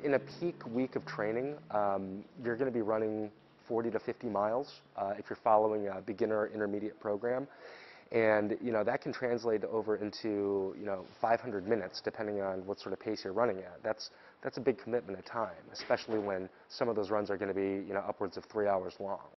in a peak week of training, you're going to be running 40 to 50 miles if you're following a beginner or intermediate program. And, that can translate over into, 500 minutes, depending on what sort of pace you're running at. That's a big commitment of time, especially when some of those runs are going to be, upwards of 3 hours long.